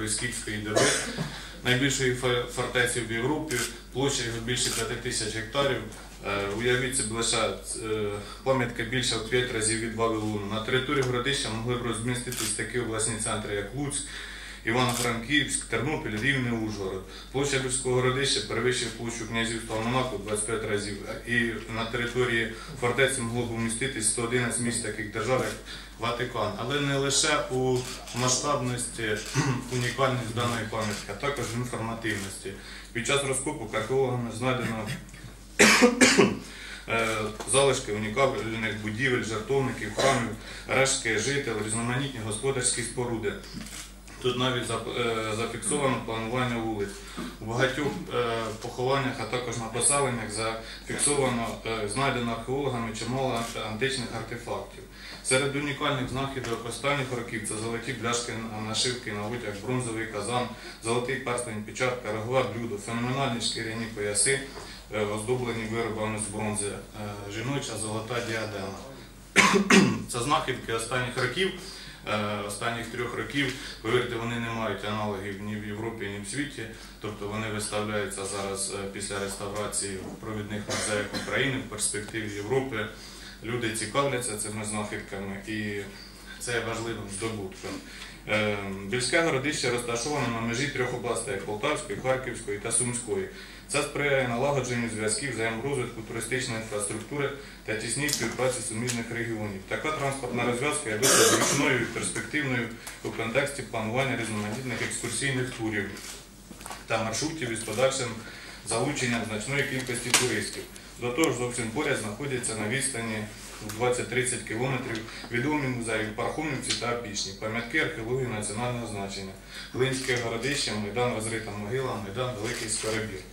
Великої Скіфської доби, найбільшої фортеці в Європі, площа його більше 5000 гектарів. Уявіть собі, лише пам'ятка більша в 5 разів від Вавилону. На території городища могли б розміститись такі обласні центри, як Луцьк, Івано-Франківськ, Тернопіль, Рівне, Ужгород. Площа Більського городища перевищує площу князівства Монако 25 разів, і на території фортеці могло б уміститись 111 міст таких держав, як Ватикан. Але не лише у масштабності, унікальності даної пам'ятки, а також в інформативності. Під час розкопу археологами знайдено залишки унікальних будівель, жертовників, храмів, рештки жител, різноманітні господарські споруди. Тут навіть зафіксовано планування вулиць. У багатьох похованнях, а також на поселеннях зафіксовано, знайдено археологами чимало античних артефактів. Серед унікальних знахідок останніх років це золоті бляшки, нашивки на одяг, бронзовий казан, золотий перстень, печатка, рогове блюдо, феноменальні шкіряні пояси, оздоблені виробами з бронзи, жіноча золота діадема. Це знахідки останніх років. Останніх 3 років, повірте, вони не мають аналогів ні в Європі, ні в світі. Тобто вони виставляються зараз після реставрації в провідних музеях України, в перспективі Європи. Люди цікавляться цими знахідками і це важливим здобутком. Більське городище розташоване на межі 3 областей – Полтавської, Харківської та Сумської. Це сприяє налагодженню зв'язків, взаєморозвитку туристичної інфраструктури та тісній співпраці суміжних регіонів. Така транспортна розв'язка є досить зручною і перспективною у контексті планування різноманітних екскурсійних турів та маршрутів із подальшим залученням значної кількості туристів. До того ж, зовсім поряд знаходяться на відстані 20-30 кілометрів відомі музеї Пархомівці та Опішні, пам'ятки археології національного значення, Глинське городище, Майдан Розрита могила, Майдан Великий Скоробір.